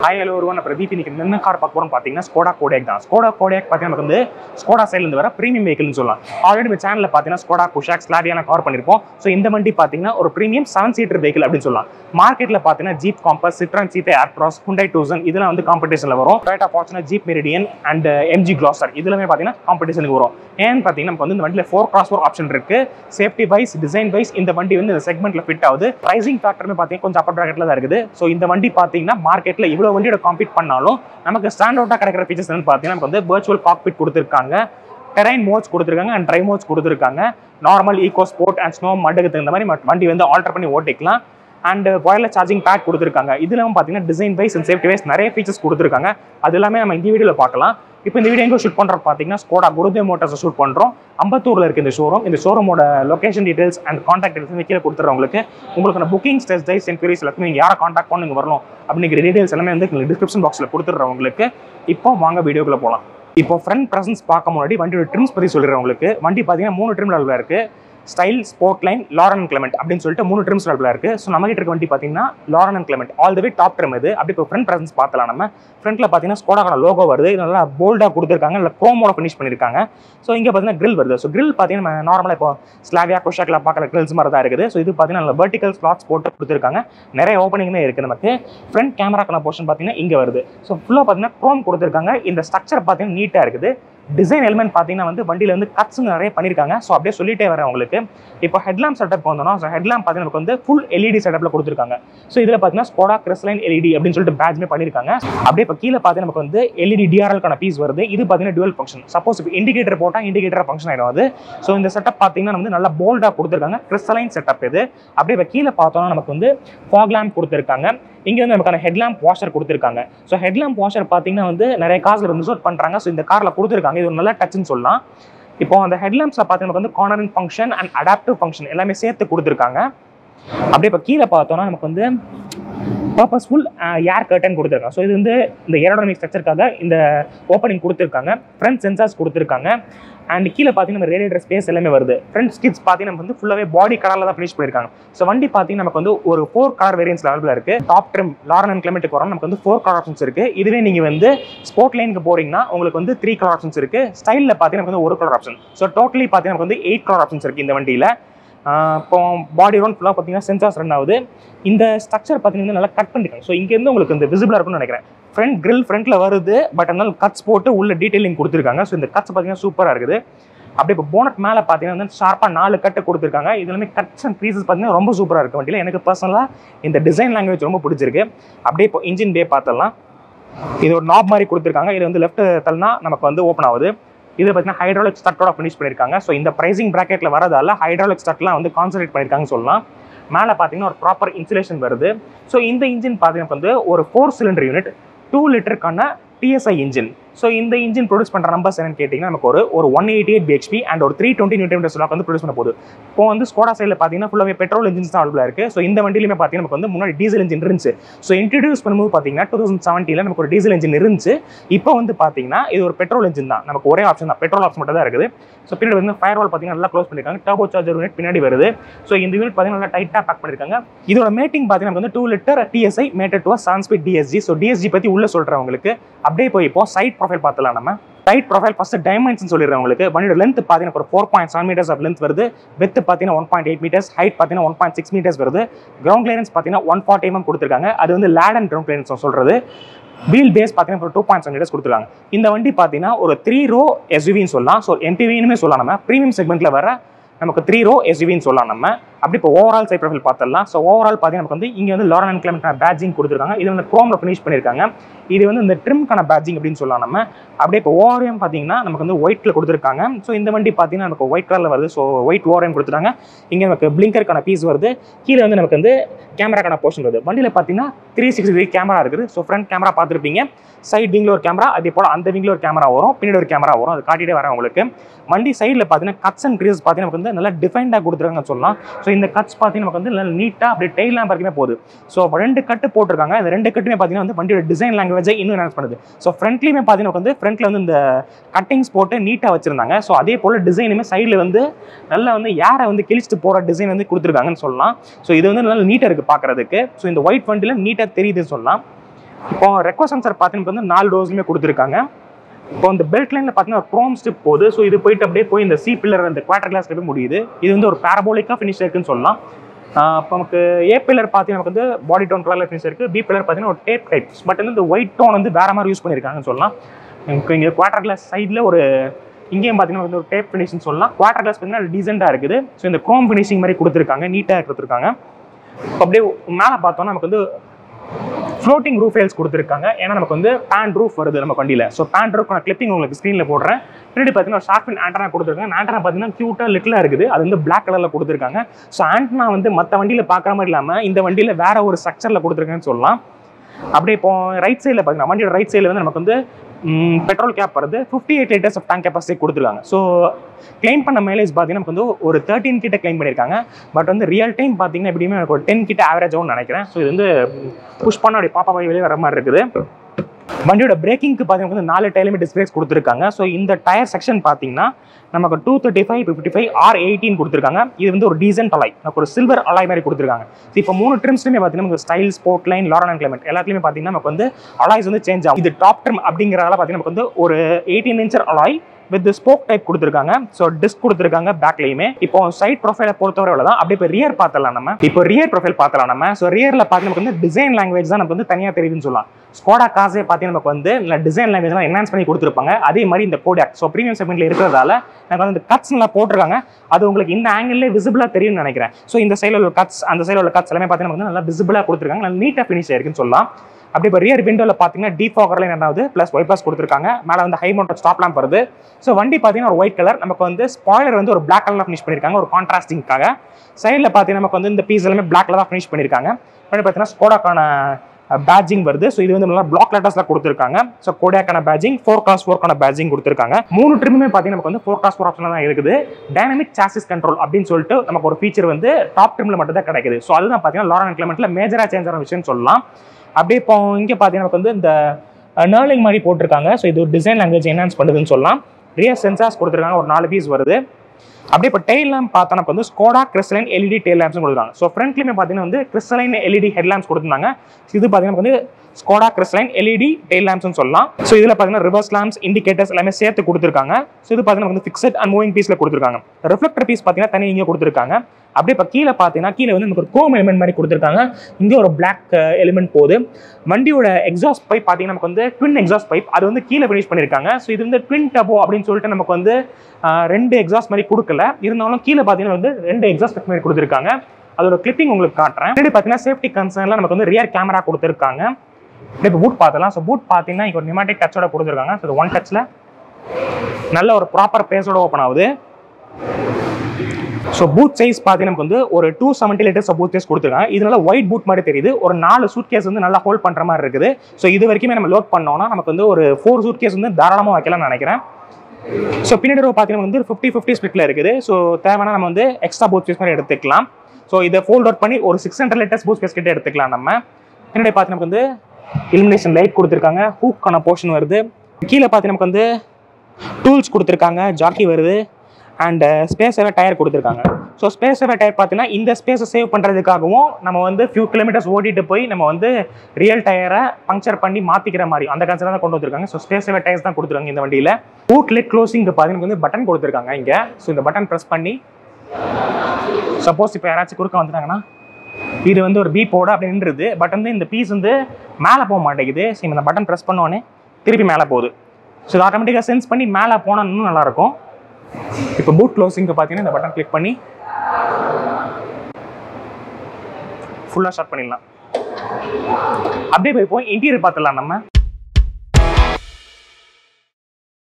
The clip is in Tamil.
Hi, hello everyone. Pradeep இன்னைக்கு என்ன கார் பார்க்க போறோம் பாத்தீங்கன்னா Skoda Kodiaq தான். Skoda Kodiaq பாத்தீங்கன்னா நமக்கு வந்து Skoda சைடுல இருந்து வர பிரீமியம் வெஹிக்கிள் னு சொல்லலாம். ஆல்ரெடி நம்ம சேனல்ல பாத்தீங்கன்னா Skoda Kodiaq Slavia கார் பண்ணிருப்போம். சோ இந்த வண்டி பாத்தீங்கன்னா ஒரு பிரீமியம் 7 சீட்டர் வெஹிக்கிள் அப்படி சொல்லலாம். மார்க்கெட்ல பாத்தீங்கன்னா Jeep Compass, Citroen C3 Aircross, Hyundai Tucson இதெல்லாம் வந்து காம்படிஷன்ல வரும். Toyota Fortuner, Jeep Meridian and MG Gloster இதெல்லாம் பாத்தீங்கன்னா காம்படிஷனுக்கு வரும். ஏன்னு பாத்தீங்கன்னா நமக்கு வந்து இந்த வண்டியில 4x4 ஆப்ஷன் இருக்கு. சேஃப்டி வைஸ், டிசைன் வைஸ் இந்த வண்டி வந்து இந்த செக்மெண்ட்ல ஃபிட் ஆகுது. பிரைசிங் ஃபேக்டர்மே பாத்தீங்கன்னா கொஞ்சம் அப்பர் பிராக்கெட்ல தான் இருக்குது. சோ இந்த வண்டி பாத்தீங்கன்னா மார்க்கெட்ல இவ்வளவு வண்டியோட காம்பீட் பண்ணாலும் நமக்கு ஸ்டாண்ட் அவுட்டா கிடைக்கிற ஃபீச்சர்ஸ் என்னன்னு பாத்தீங்கன்னா நமக்கு வந்து virtual cockpit கொடுத்திருக்காங்க, terrain modes கொடுத்திருக்காங்க and drive modes கொடுத்திருக்காங்க. Normal, eco, sport and snow மட்டுக்கு தகுந்த மாதிரி வண்டி வந்து ஆல்டர் பண்ணி ஓட்டிக்கலாம். அண்ட் வயர்லெஸ் சார்ஜிங் பேட் கொடுத்திருக்காங்க. இதெல்லாம் பாத்தீங்கன்னா design wise and safety wise நிறைய ஃபீச்சர்ஸ் கொடுத்திருக்காங்க. அது எல்லாமே நம்ம இந்த வீடியோல பார்க்கலாம். இப்போ இந்த வீடியோ எங்க ஷூட் பண்றோம் பாத்தீங்கன்னா Skoda GuruDev மோட்டார்ஸ் ஷூட் பண்றோம். அம்பத்தூர்ல இருக்கு இந்த ஷோரூம். இந்த ஷோரூமோட location details and contact details கீழே கொடுத்துறேன் உங்களுக்கு. உங்களுக்கான புக்கிங்ஸ், டெஸ்ட் ட்ரைவ்ஸ், என்குயரிஸ் எல்லாமே நீங்க யாரை கான்டாக்ட் பண்ணி நீங்க வரணும் அப்படிங்கிற டீடைல்ஸ் எல்லாமே வந்து டிஸ்கிரிப்ஷன் பாக்ஸ்ல கொடுத்துறேன் உங்களுக்கு. இப்போ வாங்க வீடியோக்குள்ள போலாம். இப்போ ஃப்ரண்ட் பிரசன்ஸ் பார்க்க முன்னாடி வண்டியோட ட்ரிம்ஸ் பத்தி சொல்லிடுறேன் உங்களுக்கு. வண்டி பாத்தீங்கன்னா 3 ட்ரிம் லெவல்ல இருக்கு. Style, sport line, Laurin and Klement அப்படின்னு சொல்லிட்டு 3 ட்ரிம்ஸ் லெவல்ல இருக்கு. ஸோ நம்ம கிட்ட இருக்க வண்டி பாத்தீங்கன்னா Laurin and Klement all the way top trim இது. அப்படி இப்போ ஃப்ரண்ட் பிரசன்ஸ் பார்த்தலாம். நம்ம ஃப்ரண்ட்ல பாத்தீங்கன்னா ஸ்கோடாவோட லோகோ வருது. இது நல்லா போல்டா கொடுத்துருக்காங்க, நல்லா குரோமோட ஃபினிஷ் பண்ணிருக்காங்க. ஸோ இங்க பாத்தீங்கன்னா கிரில் வருது. ஸோ கிரில் பாத்தீங்கன்னா நார்மலா இப்போ ஸ்லாவியா, கொஷாக்ல பார்க்குற கிரில்ஸ் மாதிரி தான் இருக்குது. ஸோ இது பாத்தீங்கன்னா நல்லா வெர்டிகல் ஸ்லாட்ஸ் போட்டு கொடுத்துருக்காங்க. நிறைய ஓப்பனிங்குமே இருக்கு நமக்கு. ஃப்ரண்ட் கேமராக்கான போர்ஷன் பாத்தீங்கன்னா இங்க வருது. ஸோ ஃபுல்லா பாத்தீங்கன்னா குரோம் கொடுத்துருக்காங்க. இந்த ஸ்ட்ரக்சர் பாத்தீங்கன்னா நீட்டா இருக்குது. டிசைன் எலிமெண்ட் பாத்தீங்கன்னா வந்து வண்டியில வந்து கட்ஸ் நிறைய பண்ணிருக்காங்க. ஸோ அப்படியே சொல்லிட்டே வரேன் உங்களுக்கு. இப்போ ஹெட்லாம்ப் செட்டப் வந்தோம்னா, ஸோ ஹெட்லாம்ப் பாத்தீங்கன்னா நமக்கு வந்து ஃபுல் எல்இடி செட்டப்ல கொடுத்துருக்காங்க. ஸோ இதுல பாத்தீங்கன்னா Skoda Crystalline LED அப்படின்னு சொல்லிட்டு பேட்ச்மே பண்ணிருக்காங்க. அப்படியே இப்போ கீழே பாத்தீங்கன்னா நமக்கு வந்து எல்இடி டிஆர்எல்கான பீஸ் வருது. இது பாத்தீங்கன்னா டுவல் ஃபங்க்ஷன். சப்போஸ் இப்போ இண்டிகேட்டர் போட்டா இண்டிகேட்டர் ஃபங்க்ஷன் ஆயிடும் அது. ஸோ இந்த செட்டப் பாத்தீங்கன்னா வந்து நல்லா போல்டா கொடுத்துருக்காங்க. Crystalline செட்டப் இது. அப்படியே இப்போ கீழே பார்த்தோம்னா நமக்கு வந்து ஃபாக் லேம்ப் கொடுத்துருக்காங்க. இங்க வந்து நமக்கான ஹெட்லாம்ப் வாஷர் கொடுத்துருக்காங்க. ஸோ ஹெட்லாம்ப் வாஷர் பாத்தீங்கன்னா வந்து நிறைய கார்ஸ்ல மிஸ் அவுட் பண்றாங்க. ஸோ இந்த கார்ல கொடுத்துருக்காங்க. இது ஒரு நல்ல டச்னு சொல்லலாம். இப்போ அந்த ஹெட்லாம்ப்ஸ்ல பாத்தீங்கன்னா நமக்கு வந்து cornering function and adaptive function எல்லாமே சேர்த்து கொடுத்துருக்காங்க. அப்படியே இப்போ கீழே பார்த்தோம்னா நமக்கு வந்து பர்பஸ்ஃபுல் ஏர் கர்டன் கொடுத்துருக்காங்க. ஸோ இது வந்து இந்த ஏரோடைனமிக் ஸ்ட்ரக்சருக்காக இந்த ஓப்பனிங் கொடுத்துருக்காங்க. ஃப்ரண்ட் சென்சார்ஸ் கொடுத்துருக்காங்க. அண்ட் கீழே பார்த்தீங்கன்னா ரேடியேட்டர் ஸ்பேஸ் எல்லாமே வருது. ஃப்ரண்ட் ஸ்கிட்ஸ் பார்த்தீங்கன்னா நமக்கு வந்து ஃபுல்லாகவே பாடி கலரில் தான் ஃபினிஷ் பண்ணியிருக்காங்க. ஸோ வண்டி பார்த்தீங்கன்னா நமக்கு வந்து ஒரு 4 கலர் வேரியன்ஸ் லெவலில் இருக்கு. டாப் ட்ரிம் லாரன் அண்ட் கிளமெண்ட்டுக்கு வரோம். நமக்கு வந்து 4 கலர் ஆப்ஷன்ஸ் இருக்கு. இதுவே நீங்கள் வந்து ஸ்போர்ட் லைனுக்கு போறீங்கன்னா உங்களுக்கு வந்து 3 கலர் ஆப்ஷன்ஸ் இருக்கு. ஸ்டைலில் பார்த்தீங்கன்னா நமக்கு வந்து 1 கலர் ஆப்ஷன். ஸோ டோட்டலி பார்த்தீங்கன்னா நமக்கு வந்து 8 கலர் ஆப்ஷன்ஸ் இருக்கு இந்த வண்டியில். இப்போ பாடி ரவுண்ட் ஃபுல்லாக பார்த்தீங்கன்னா சென்சார்ஸ் ரன் ஆகுது. இந்த ஸ்ட்ரக்சர் பார்த்தீங்கன்னா நல்லா கட் பண்ணிருக்காங்க. ஸோ இங்கேருந்து உங்களுக்கு இந்த விசிபிளாக இருக்கும்னு நினைக்கிறேன். ஃப்ரண்ட் கிரில் ஃப்ரண்ட்ல வருது. பட் அதனால கட்ஸ் போட்டு உள்ள டீடைலிங் கொடுத்துருக்காங்க. ஸோ இந்த கட்ஸ் பார்த்தீங்கன்னா சூப்பராக இருக்குது. அப்படியே இப்போ போனட் மேலே பார்த்தீங்கன்னா வந்து ஷார்ப்பாக 4 கட்டு கொடுத்துருக்காங்க. இதுலாமே கட்ஸ் அண்ட் க்ரீசஸ் பார்த்தீங்கன்னா ரொம்ப சூப்பராக இருக்கு வண்டியில். எனக்கு பர்சனலாக இந்த டிசைன் லாங்குவேஜ் ரொம்ப பிடிச்சிருக்கு. அப்படியே இப்போ இன்ஜின் பே பார்த்துடலாம். இது ஒரு நாப் மாதிரி கொடுத்துருக்காங்க. இது வந்து லெஃப்ட் தள்ளினா நமக்கு வந்து ஓப்பன் ஆகுது. இது பார்த்தீங்கன்னா ஹைட்ராலிக் ஸ்டட்டோட ஃபினிஷ் பண்ணியிருக்காங்க. ஸோ இந்த பிரைசிங் ப்ராக்கெட்ல வரதால ஹைட்ராலிக் ஸ்டட்லாம் வந்து கான்சன்ட்ரேட் பண்ணியிருக்காங்கன்னு சொல்லலாம். மேலே பார்த்தீங்கன்னா ஒரு ப்ராப்பர் இன்சுலேஷன் வருது. ஸோ இந்த இன்ஜின் பார்த்தீங்கன்னா வந்து ஒரு 4 சிலிண்டர் யூனிட் 2 லிட்டருக்கான TSI இன்ஜின். ஸோ இந்த இன்ஜின் ப்ரொடியூஸ் பண்ணுற நம்பர்ஸ் என்னன்னு கேட்டிங்கன்னா நமக்கு ஒரு 188 bhp அண்ட் ஒரு 320 Nm வந்து ப்ரொடியூஸ் பண்ண போகுது. இப்போ வந்து Skoda சைடில் பார்த்தீங்கன்னா ஃபுல்லாகவே பெட்ரோல் இன்ஜின்ஸ் தான் அவைலபிளாக இருக்குது. ஸோ இந்த வண்டியிலுமே பார்த்தீங்கன்னா நமக்கு வந்து முன்னாடி டீசல் இன்ஜின் இருந்துச்சு. ஸோ இன்ட்ரடியூஸ் பண்ணும்போது பார்த்தீங்கன்னா 2017 நமக்கு ஒரு டீசல் இன்ஜின் இருந்துச்சு. இப்போ வந்து பார்த்தீங்கன்னா இது ஒரு பெட்ரோல் இன்ஜின் தான். நமக்கு ஒரே ஆப்ஷன் தான், பெட்ரோல் ஆப்ஷன் மட்டும் தான் இருக்குது. ஸோ பின்னாடி வந்து ஃபயர் வால் பார்த்தீங்கன்னா நல்லா க்ளோஸ் பண்ணியிருக்காங்க. டர்போ சார்ஜர் யூனிட் பின்னாடி வருது. ஸோ இந்த யூனிட் பார்த்தீங்கன்னா நல்லா டைட்டாக பேக் பண்ணியிருக்காங்க. இதோட மேட்டிங் பார்த்தீங்கன்னா வந்து 2 litre TSI mated to 7 speed DSG. So DSG பற்றி உள்ள சொல்கிறேன் உங்களுக்கு. அப்படியே போய் இப்போ சைட் ப்ரொஃபைல் பார்த்தலாம். நம்ம ரைட் ப்ரொஃபைல் ஃபர்ஸ்ட் டைமென்ஷன் சொல்லிடுறேன் உங்களுக்கு. வண்டியோட லென்த் பார்த்தீங்கன்னா ஒரு 4.7 மீட்டர்ஸ் ஆஃப் லென்த் வருது. வித் பார்த்தீங்கன்னா 1.8 மீட்டர்ஸ், ஹைட் பார்த்தீங்கன்னா 1.6 மீட்டர்ஸ் வருது. கிரவுண்ட் கிளியரன்ஸ் பார்த்தீங்கன்னா 140 mm கொடுத்துருக்காங்க. அது வந்து லேட் அண்ட் கிரவுண்ட் கிளியரன்ஸ் சொல்றது. வீல் பேஸ் பார்த்தீங்கன்னா ஒரு 2.7 மீட்டர்ஸ் கொடுத்துருக்காங்க. இந்த வண்டி பார்த்தீங்கன்னா ஒரு 3 row SUV சொல்லலாம். ஸோ MPVன்னு சொல்லலாம். நம்ம ப்ரீமியம் செக்மெண்ட்ல வர நமக்கு 3 row SUVன்னு சொல்லலாம் நம்ம. அப்படி இப்போ ஓவரால் சைட் ப்ரொஃபைல் பார்த்துடலாம். ஸோ ஓவரால் பார்த்தீங்கன்னா நமக்கு வந்து இங்கே வந்து லாரன் அண்ட் கிளமெண்ட் பேட்ஜிங் கொடுத்துருக்காங்க. இது வந்து குரோம்ல ஃபினிஷ் பண்ணியிருக்காங்க. இது வந்து இந்த ட்ரிம்க்கான பேட்ஜிங் அப்படின்னு சொல்லலாம் நம்ம. அப்படியே இப்போ ஓவரையும் பார்த்தீங்கன்னா நமக்கு வந்து ஒயிட்ல கொடுத்துருக்காங்க. ஸோ இந்த வண்டி பார்த்தீங்கன்னா நமக்கு ஒயிட் கலர்ல வருது. ஸோ ஒயிட் ஓவரையும் கொடுத்துட்டாங்க. இங்கே நமக்கு பிளிங்கருக்கான பீஸ் வருது. கீழே வந்து நமக்கு வந்து கேமராக்கான போர்ஷன் வருது. வண்டியில் பார்த்தீங்கன்னா 360 கேமரா இருக்குது. ஸோ ஃப்ரண்ட் கேமரா பார்த்துருப்பீங்க. சைட் விங்ல ஒரு கேமரா, அதே போல அந்த விங்ல ஒரு கேமரா வரும், பின்னாடி ஒரு கேமரா வரும். அது காட்டிட்டே வரேன் உங்களுக்கு. வண்டி சைடில் பார்த்தீங்கன்னா கட்ஸ் அண்ட் கிரீஸ் பார்த்தீங்கன்னா நமக்கு வந்து நல்லா டிஃபைன்டாக கொடுத்துருக்காங்கன்னு சொல்லலாம். ஸோ இந்த கட்ஸ் பார்த்தீங்கன்னா நமக்கு வந்து நல்லா நீட்டாக அப்படியே டெய்ல் லேம்ப் வரைக்குமே போகுது. ஸோ 2 கட்டு போட்டிருக்காங்க. இந்த 2 கட்டுமே பார்த்தீங்கன்னா வந்து வண்டியோட டிசைன் லாங்குவேஜை இன்னும் என்ஹான்ஸ் பண்ணுது. ஸோ ஃப்ரண்ட்லேயுமே பார்த்தீங்கன்னா வந்து ஃப்ரண்ட்ல வந்து இந்த கட்டிங்ஸ் போட்டு நீட்டாக வச்சிருந்தாங்க. ஸோ அதே போல டிசைனுமே சைடில் வந்து நல்லா வந்து யாரை வந்து கிழிச்சிட்டு போகிற டிசைன் வந்து கொடுத்துருக்காங்கன்னு சொல்லலாம். ஸோ இது வந்து நல்லா நீட்டாக இருக்குது பார்க்குறதுக்கு. ஸோ இந்த ஒயிட் வண்டியில் நீட்டாக தெரியுதுன்னு சொல்லலாம். இப்போ ரெக்வா சென்சார் பார்த்தீங்கன்னா வந்து 4 டோர்ஸ்லையுமே கொடுத்துருக்காங்க. இப்போ இந்த பெல்ட் லைனில் பார்த்தீங்கன்னா க்ரோம் ஸ்ட்ரிப் போகுது. ஸோ இது போயிட்டு அப்படியே போய் இந்த சி பில்லர் அந்த குவார்டர் கிளாஸ் போய் முடியுது. இது வந்து ஒரு பேரபோலிக்காக ஃபினிஷ் இருக்குன்னு சொல்லலாம். இப்போ நமக்கு ஏ பில்லர் பார்த்தீங்கன்னா நமக்கு வந்து பாடி டோன் கலரில் ஃபினிஷ் இருக்குது. பி பில்லர் பார்த்தீங்கன்னா ஒரு டேப் டைப், பட் வந்து இந்த ஒயிட் டோன் வந்து வேறு மாதிரி யூஸ் பண்ணியிருக்காங்கன்னு சொல்லலாம். இங்கே குவார்டர் கிளாஸ் சைடில் ஒரு இங்கேயும் பார்த்தீங்கன்னா வந்து ஒரு டேப் ஃபினிஷ்னு சொல்லலாம். குவார்டர் கிளாஸ் பார்த்தீங்கன்னா டீசெண்டாக இருக்குது. ஸோ இந்த க்ரோம் ஃபினிஷிங் மாதிரி கொடுத்துருக்காங்க, நீட்டாக கொடுத்துருக்காங்க. இப்போ அப்படியே மேலே பார்த்தோன்னா நமக்கு வந்து ஃப்ளோட்டிங் ரூஃப் ஃபெயில்ஸ் கொடுத்துருக்காங்க. ஏன்னா நமக்கு வந்து பேண்ட் ரூஃப் வருது நம்ம வண்டியில். ஸோ பேண்ட் ரூஃப் நான் கிளிப்பிங் உங்களுக்கு ஸ்க்ரீனில் போடுறேன். பின்னாடி பார்த்தீங்கன்னா ஒரு ஷார்ப் ஆண்டனா கொடுத்துருக்காங்க. ஆண்டனா பார்த்தீங்கன்னா க்யூட்டாக லிட்டிலாக இருக்குது. அது வந்து பிளாக் கலரில் கொடுத்துருக்காங்க. ஸோ ஆண்டனா வந்து மற்ற வண்டியில் பார்க்குற மாதிரி இல்லாமல் இந்த வண்டியில் வேற ஒரு ஸ்ட்ரக்சரில் கொடுத்துருக்காங்கன்னு சொல்லலாம். அப்படியே இப்போ ரைட் சைடில் பார்த்தீங்கன்னா வண்டியோட ரைட் சைடில் வந்து நமக்கு வந்து பெட்ரோல் கேப் வருது. 58 லிட்டர்ஸ் ஆஃப் டேங்க் கெப்பாசிட்டி கொடுத்துருக்காங்க. ஸோ கிளைம் பண்ண மைலேஜ் பார்த்தீங்கன்னா நமக்கு வந்து ஒரு 13 கிட்ட கிளைம் பண்ணியிருக்காங்க. பட் வந்து ரியல் டைம் பார்த்தீங்கன்னா எப்படியுமே எனக்கு ஒரு 10 கிட்ட ஆவரேஜ் ஆகும்னு நினைக்கிறேன். ஸோ இது வந்து புஷ் பண்ண அப்படி பாப்பா வெளியே வர மாதிரி இருக்குது. வண்டியோட பிரேக்கிங்க்கு பார்த்தீங்கன்னா வந்து 4 டயலுமே டிஸ்க் பிரேக்ஸ் கொடுத்துருக்காங்க. ஸோ இந்த டயர் செக்ஷன் பார்த்தீங்கன்னா நமக்கு 235, 55, R18 கொடுத்துருக்காங்க. இது வந்து ஒரு டீசென்ட் அலாய், நமக்கு ஒரு சில்வர் அலாய் மாதிரி கொடுத்துருக்காங்க. இப்போ 3 ட்ரிம்ஸ்லையுமே பார்த்தீங்கன்னா நமக்கு style, sport line, Laurin and climate எல்லாத்துலையுமே பார்த்தீங்கன்னா நமக்கு வந்து அலாய்ஸ் வந்து சேஞ்ச் ஆகும். இது டாப் ட்ரிம் அப்படிங்கிறதால பார்த்தீங்கன்னா நமக்கு வந்து ஒரு 18 incher alloy with spoke type கொடுத்துருக்காங்க. ஸோ டிஸ்க் கொடுத்துருக்காங்க பேக்லையுமே. இப்போ சைட் ப்ரொஃபைலை பொறுத்தவரை தான். அப்படியே இப்போ ரியர் பார்த்தலாம் நம்ம. இப்போ ரியர் ப்ரொஃபைல் பார்த்தலாம் நம்ம. ஸோ ரியரில் பார்த்து நமக்கு வந்து டிசைன் லாங்குவேஜ் தான் நமக்கு வந்து தனியாக தெரியுதுன்னு சொல்லலாம். ஸ்கோடா காசே பார்த்தீங்கன்னா நமக்கு வந்து டிசைன் லாங்குவேஜ்லாம் என்ஹான்ஸ் பண்ணி கொடுத்துருப்பாங்க. அதே மாதிரி இந்த கோடாக் ஸோ ப்ரீமியம் செக்மெண்ட்ல இருக்கிறதால எனக்கு வந்து இந்த கட்ஸ் நல்லா போட்டிருக்காங்க. அது உங்களுக்கு இந்த ஆங்கிள்லேயே விசிபிளாக தெரியும்னு நினைக்கிறேன். ஸோ இந்த சைடில் உள்ள கட்ஸ், அந்த சைடில் உள்ள கட்ஸ் எல்லாமே பார்த்தீங்கன்னா வந்து நல்லா விசிபிளாக கொடுத்துருக்காங்க. நல்லா நீட்டாக ஃபினிஷ் ஆயிருக்குன்னு சொல்லலாம். அப்படி இப்போ ரியர் விண்டோவில் பார்த்தீங்கன்னா டீஃபாகர்ல என்னது ப்ளஸ் வைப்பர்ஸ் கொடுத்துருக்காங்க. மேலே வந்து ஹை மவுண்டட் ஸ்டாப் லேம்ப் வருது. ஸோ வண்டி பார்த்தீங்கன்னா ஒரு ஒயிட் கலர், நமக்கு வந்து ஸ்பாய்லர் வந்து ஒரு பிளாக் கலரில் ஃபினிஷ் பண்ணியிருக்காங்க ஒரு கான்ட்ராஸ்டிங்காக. சைடில் பார்த்தீங்கன்னா நமக்கு வந்து இந்த பீஸ் எல்லாமே பிளாக் கலராக ஃபினிஷ் பண்ணியிருக்காங்க. அப்படி பார்த்தீங்கன்னா ஸ்கோடாக்கான பேட்ஜிங் வருது. ஸோ இது வந்து நல்லா பிளாக் லெட்டர்ஸ்ல கொடுத்துருக்காங்க. ஸோ கோடாக்கான பேட்ஜிங், 4x4 பேட்ஜிங் கொடுத்துருக்காங்க. 3 ட்ரிம்மே பார்த்தீங்கன்னா நமக்கு வந்து 4x4 ஆப்ஷன் தான் இருக்குது. டைனமிக் சாசிஸ் கண்ட்ரோல் அப்படின்னு சொல்லிட்டு நமக்கு ஒரு ஃபீச்சர் வந்து டாப் ட்ரிம்ல மட்டும் தான் கிடைக்குது. ஸோ அதுதான் பார்த்தீங்கன்னா லாரன் அண்ட் கிளைமேட்ல மேஜரா சேஞ்ச் ஆன விஷயம்னு சொல்லலாம். அப்படியே இப்போ இங்கே பார்த்தீங்கன்னா நமக்கு வந்து இந்த நர்லிங் மாதிரி போட்டிருக்காங்க. ஸோ இது ஒரு டிசைன் லாங்குவேஜ் என்ஹான்ஸ் பண்ணுதுன்னு சொல்லலாம். ரியர் சென்சார்ஸ் கொடுத்துருக்காங்க, ஒரு 4 பீஸ் வருது. அப்படியே இப்போ டெயில் லேம்ப் பார்த்தா நமக்கு வந்து Skoda crystalline LED tail lamps கொடுத்துருக்காங்க. ஸோ ஃப்ரண்ட்லையுமே பார்த்தீங்கன்னா வந்து கிறிஸ்டலைன் எல்இடி ஹெட் லேம்ப்ஸ் கொடுத்துருந்தாங்க. இது பார்த்தீங்கன்னா வந்து ஸ்கோடா கிறிஸ்டலைன் எல்இடி டெயில் லேம்ப்ஸ்னு சொல்லலாம். ஸோ இதில் பார்த்தீங்கன்னா ரிவர்ஸ் லேம்ப்ஸ், இண்டிகேட்டர்ஸ் எல்லாமே சேர்த்து கொடுத்துருக்காங்க. ஸோ இது பார்த்தீங்கன்னா வந்து ஃபிக்ஸட் அண்ட் மூவிங் பீஸில் கொடுத்துருக்காங்க. ரிஃப்ளெக்டர் பீஸ் பார்த்தீங்கன்னா தனி இங்கே கொடுத்துருக்காங்க. அப்படியே இப்போ கீழே பார்த்தீங்கன்னா கீழே வந்து நமக்கு ஒரு குரோம் எலிமெண்ட் மாதிரி கொடுத்துருக்காங்க. இங்கே ஒரு பிளாக் எலிமெண்ட் போகுது. வண்டியோட எக்ஸாஸ்ட் பைப் பார்த்தீங்கன்னா நமக்கு வந்து ட்வின் எக்ஸாஸ்ட் பைப், அது வந்து கீழே ஃபினிஷ் பண்ணியிருக்காங்க. ஸோ இது வந்து ட்வின் டபோ அப்படின்னு சொல்லிட்டு நமக்கு வந்து 2 எக்ஸாஸ்ட் மாதிரி கொடுக்கல. இருந்தாலும் கீழே பார்த்தீங்கன்னா வந்து 2 எக்ஸாஸ்ட் பைப் மாதிரி கொடுத்துருக்காங்க. அதோட கிளிப்பிங் உங்களுக்கு காட்டுறேன். முன்னாடி பார்த்தீங்கன்னா சேஃப்டி கன்சர்ன்ல நமக்கு வந்து ரியர் கேமரா கொடுத்துருக்காங்க. இப்போ பூட் பார்த்தலாம். ஸோ பூட் பார்த்தீங்கன்னா இங்கே ஒரு நியூமேட்டிக் டச்சோட கொடுத்துருக்காங்க. ஸோ 1 டச்சில் நல்ல ஒரு ப்ராப்பர் பேஸோட ஓப்பன் ஆகுது. ஸோ பூட் சைஸ் பார்த்தீங்கன்னா நமக்கு வந்து ஒரு 270 லிட்டர்ஸ் பூட் சைஸ் கொடுத்துருக்காங்க. இதனால ஒயிட் பூட் மாதிரி தெரியுது. ஒரு 4 சூட் கேஸ் வந்து நல்லா ஹோல்ட் பண்ணுற மாதிரி இருக்குது. ஸோ இது வரைக்குமே நம்ம லோட் பண்ணோம்னா நமக்கு வந்து ஒரு 4 சூட் கேஸ் வந்து தாராளமாக வைக்கலாம்னு நினைக்கிறேன். ஸோ பின்னாடி பார்த்தீங்கன்னா வந்து 50-50 ஸ்பிளிட்ல இருக்குது. ஸோ தேவைன்னா நம்ம வந்து எக்ஸ்ட்ரா பூட் ஸ்பேஸ் மாதிரி எடுத்துக்கலாம். ஸோ இதை ஃபோல்ட் அவுட் பண்ணி ஒரு 600 லிட்டர்ஸ் பூட் ஸ்பேஸ் கிட்ட எடுத்துக்கலாம் நம்ம. பின்னாடி பார்த்து நமக்கு வந்து இலுமினேஷன் லைட் கொடுத்துருக்காங்க. ஹூக்கான போர்ஷன் வருது. கீழே பார்த்து நமக்கு வந்து டூல்ஸ் கொடுத்துருக்காங்க, ஜாக்கி வருது. அண்ட் ஸ்பேஸ் சேவர் டயர் கொடுத்துருக்காங்க. ஸோ ஸ்பேஸ் சேவர் டயர் பார்த்தீங்கன்னா இந்த ஸ்பேஸை சேவ் பண்ணுறதுக்காகவும் நம்ம வந்து ஃபியூ கிலோமீட்டர்ஸ் ஓட்டிட்டு போய் நம்ம வந்து ரியல் டயரை பங்க்சர் பண்ணி மாற்றிக்கிற மாதிரி அந்த கான்செப்ட் தான் கொண்டு வந்திருக்காங்க. ஸோ ஸ்பேஸ் சேவர் டயர்ஸ் தான் கொடுத்துருக்காங்க இந்த வண்டியில். பூட் லிட் க்ளோசிங் பார்த்தீங்கன்னா வந்து பட்டன் கொடுத்துருக்காங்க இங்கே. ஸோ இந்த பட்டன் ப்ரெஸ் பண்ணி சப்போஸ் இப்போ யாராச்சும் குறுக்க வந்துட்டாங்கன்னா இது வந்து ஒரு பீப்போட அப்படி நின்றுது. பட் வந்து இந்த பீஸ் வந்து மேலே போக மாட்டேங்குது. ஸோ இந்த பட்டன் ப்ரெஸ் பண்ணோடனே திருப்பி மேலே போகுது. ஸோ இது ஆட்டோமேட்டிக்காக சென்ஸ் பண்ணி மேலே போனால் இன்னும் நல்லாயிருக்கும். இப்போ பூட் க்ளோசிங்க்கு பார்த்தீங்கன்னா இந்த பட்டன் கிளிக் பண்ணி ஃபுல்லாக ஸ்டார்ட் பண்ணிடலாம். அப்படியே போய் இன்டீரியர் பார்த்துடலாம் நம்ம.